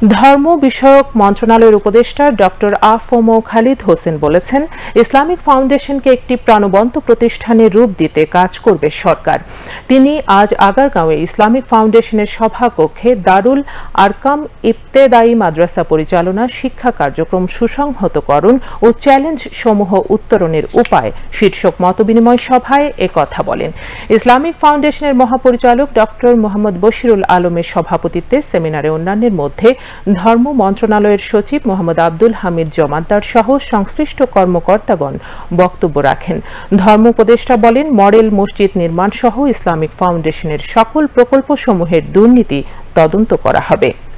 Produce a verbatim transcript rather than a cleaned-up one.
ধর্ম বিষয়ক মন্ত্রণালয়ের উপদেষ্টা ডক্টর আফম খালিদ হোসেন বলেছেন, ইসলামিক ফাউন্ডেশনকে একটি প্রাণবন্ত প্রতিষ্ঠানে রূপ দিতে কাজ করবে সরকার। তিনি আজ আগারগাঁওয়ে ইসলামিক ফাউন্ডেশনের সভাকক্ষে দারুল আরকাম ইবতেদায়ী মাদ্রাসা পরিচালনা, শিক্ষা কার্যক্রম সুসংহতকরণ ও চ্যালেঞ্জ সমূহ উত্তরণের উপায় শীর্ষক মতবিনিময় সভায় একথা বলেন। ইসলামিক ফাউন্ডেশনের মহাপরিচালক ডক্টর মোহাম্মদ বশিরুল আলমের সভাপতিত্বে সেমিনারে অন্যান্যের মধ্যে ধর্ম মন্ত্রণালয়ের সচিব মোহাম্মদ আব্দুল হামিদ জমাদ্দার সহ সংশ্লিষ্ট কর্মকর্তাগণ বক্তব্য রাখেন। ধর্ম উপদেষ্টা বলেন, মডেল মসজিদ নির্মাণ সহ ইসলামিক ফাউন্ডেশনের সকল প্রকল্পসমূহের দুর্নীতি তদন্ত করা হবে।